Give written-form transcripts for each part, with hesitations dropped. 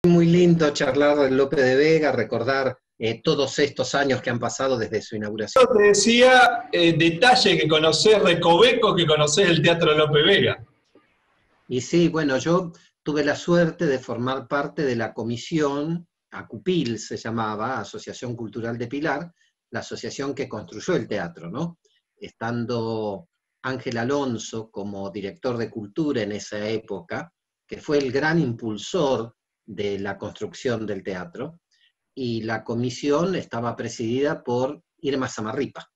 Muy lindo charlar de Lope de Vega, recordar todos estos años que han pasado desde su inauguración. Te decía, detalle que conocés Recoveco, que conocés el Teatro Lope Vega. Y sí, bueno, yo tuve la suerte de formar parte de la comisión, ACUPIL se llamaba, Asociación Cultural de Pilar, la asociación que construyó el teatro, ¿no? Estando Ángel Alonso como director de cultura en esa época, que fue el gran impulsor de la construcción del teatro, y la comisión estaba presidida por Irma Samarripa.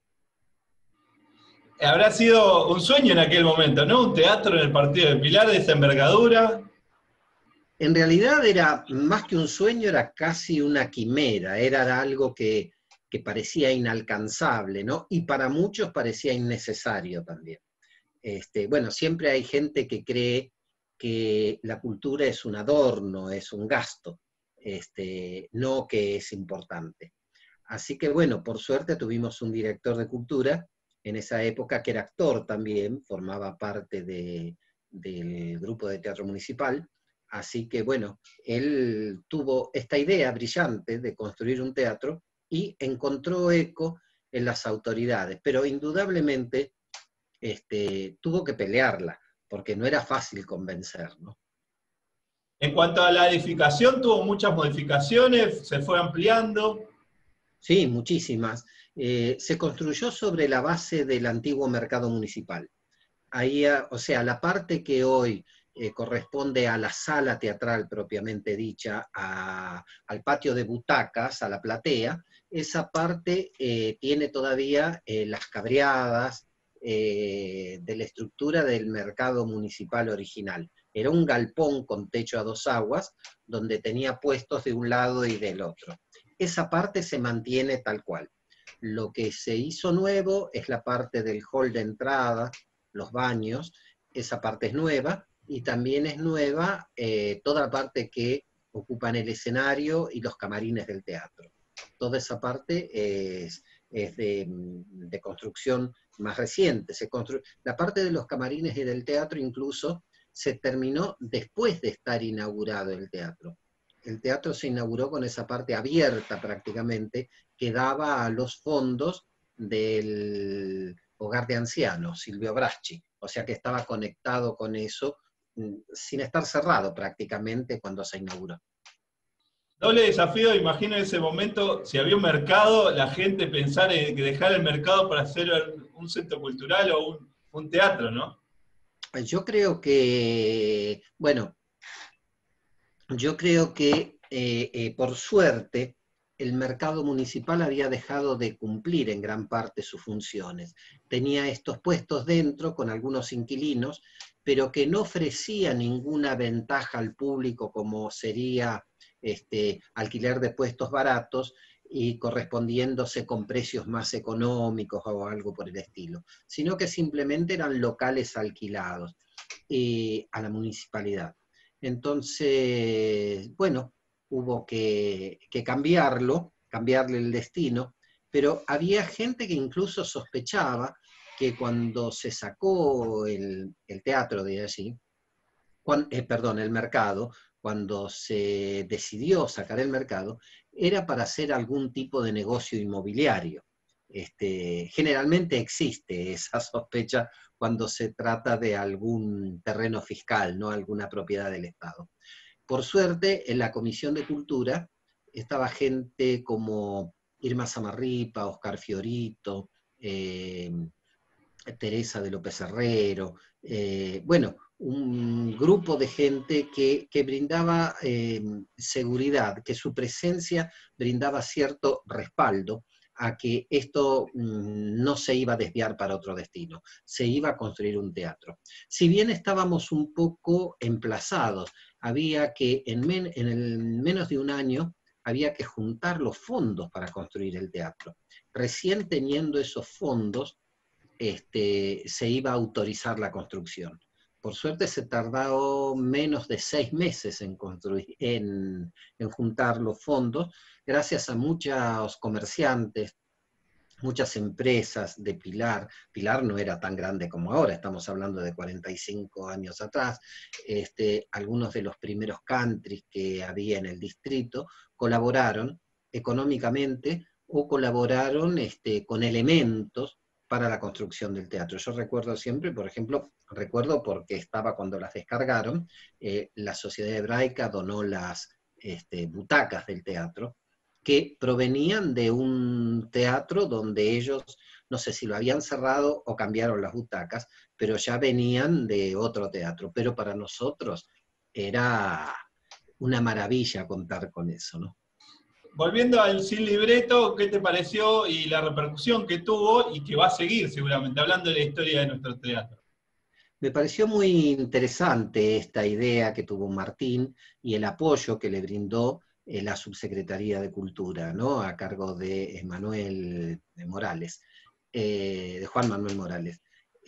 Habrá sido un sueño en aquel momento, ¿no? Un teatro en el Partido de Pilar de esa envergadura. En realidad era más que un sueño, era casi una quimera, era algo que parecía inalcanzable, ¿no? Y para muchos parecía innecesario también. Bueno, siempre hay gente que cree que la cultura es un adorno, es un gasto, no que es importante. Así que bueno, por suerte tuvimos un director de cultura en esa época que era actor también, formaba parte del grupo de teatro municipal, así que bueno, él tuvo esta idea brillante de construir un teatro y encontró eco en las autoridades, pero indudablemente tuvo que pelearla, porque no era fácil convencer, ¿no? En cuanto a la edificación, tuvo muchas modificaciones, se fue ampliando. Sí, muchísimas. Se construyó sobre la base del antiguo mercado municipal. Ahí, o sea, la parte que hoy corresponde a la sala teatral propiamente dicha, al patio de butacas, a la platea, esa parte tiene todavía las cabreadas de la estructura del mercado municipal original. Era un galpón con techo a dos aguas, donde tenía puestos de un lado y del otro. Esa parte se mantiene tal cual. Lo que se hizo nuevo es la parte del hall de entrada, los baños, esa parte es nueva, y también es nueva toda la parte que ocupan el escenario y los camarines del teatro. Toda esa parte es de construcción más reciente. La parte de los camarines y del teatro incluso se terminó después de estar inaugurado el teatro. El teatro se inauguró con esa parte abierta prácticamente, que daba a los fondos del hogar de ancianos, Silvio Braschi, o sea que estaba conectado con eso, sin estar cerrado prácticamente cuando se inauguró. Doble desafío, imagino en ese momento, si había un mercado, la gente pensar en que dejar el mercado para hacer un centro cultural o un teatro, ¿no? Yo creo que, bueno, yo creo que por suerte el mercado municipal había dejado de cumplir en gran parte sus funciones. Tenía estos puestos dentro con algunos inquilinos, pero que no ofrecía ninguna ventaja al público como sería alquiler de puestos baratos y correspondiéndose con precios más económicos o algo por el estilo, sino que simplemente eran locales alquilados a la municipalidad. Entonces, bueno, hubo que cambiarle el destino, pero había gente que incluso sospechaba que cuando se sacó el teatro de allí, perdón, el mercado, cuando se decidió sacar el mercado, era para hacer algún tipo de negocio inmobiliario. Generalmente existe esa sospecha cuando se trata de algún terreno fiscal, no alguna propiedad del Estado. Por suerte, en la Comisión de Cultura estaba gente como Irma Samarripa, Oscar Fiorito, Teresa de López Herrero, bueno, un grupo de gente que brindaba seguridad, que su presencia brindaba cierto respaldo a que esto no se iba a desviar para otro destino, se iba a construir un teatro. Si bien estábamos un poco emplazados, había que en menos de un año había que juntar los fondos para construir el teatro. Recién teniendo esos fondos, se iba a autorizar la construcción. Por suerte se tardó menos de 6 meses en juntar los fondos, gracias a muchos comerciantes muchas empresas de Pilar. Pilar no era tan grande como ahora, estamos hablando de 45 años atrás. Algunos de los primeros countries que había en el distrito colaboraron económicamente o colaboraron con elementos para la construcción del teatro. Yo recuerdo siempre, por ejemplo, recuerdo porque estaba cuando las descargaron, la Sociedad Hebraica donó las butacas del teatro, que provenían de un teatro donde ellos, no sé si lo habían cerrado o cambiaron las butacas, pero ya venían de otro teatro. Pero para nosotros era una maravilla contar con eso, ¿no? Volviendo al Sin Libreto, ¿qué te pareció y la repercusión que tuvo y que va a seguir seguramente, hablando de la historia de nuestro teatro? Me pareció muy interesante esta idea que tuvo Martín y el apoyo que le brindó la Subsecretaría de Cultura, ¿no? A cargo de Manuel Morales, de Juan Manuel Morales,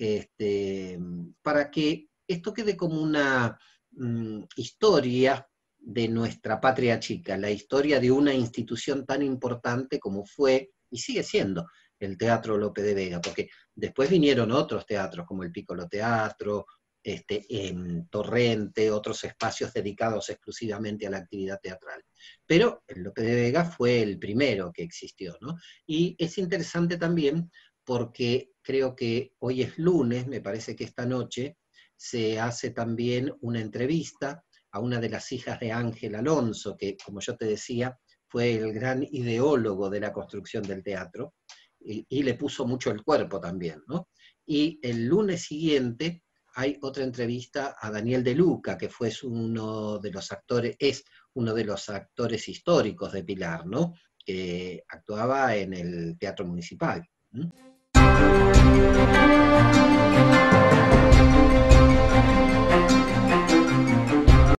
para que esto quede como una historia de nuestra patria chica, la historia de una institución tan importante como fue y sigue siendo el Teatro Lope de Vega, porque después vinieron otros teatros, como el Piccolo Teatro, en Torrente, otros espacios dedicados exclusivamente a la actividad teatral. Pero el Lope de Vega fue el primero que existió, ¿no? Y es interesante también porque creo que hoy es lunes, me parece que esta noche se hace también una entrevista a una de las hijas de Ángel Alonso, que, como yo te decía, fue el gran ideólogo de la construcción del teatro, y le puso mucho el cuerpo también, ¿no? Y el lunes siguiente hay otra entrevista a Daniel De Luca, que fue uno de los actores, es uno de los actores históricos de Pilar, ¿no? Que actuaba en el Teatro Municipal. ¿Mm?